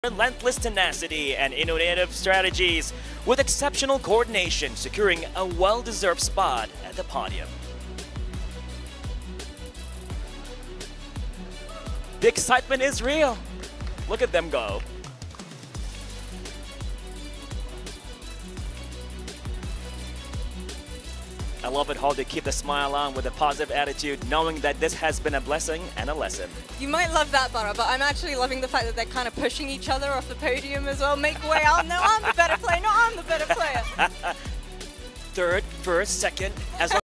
relentless tenacity and innovative strategies, with exceptional coordination securing a well-deserved spot at the podium. The excitement is real. Look at them go. I love it how they keep the smile on with a positive attitude, knowing that this has been a blessing and a lesson. You might love that, Bara, but I'm actually loving the fact that they're kind of pushing each other off the podium as well. Make way. Oh, no, I'm the better player. No, I'm the better player. Third, first, second, as long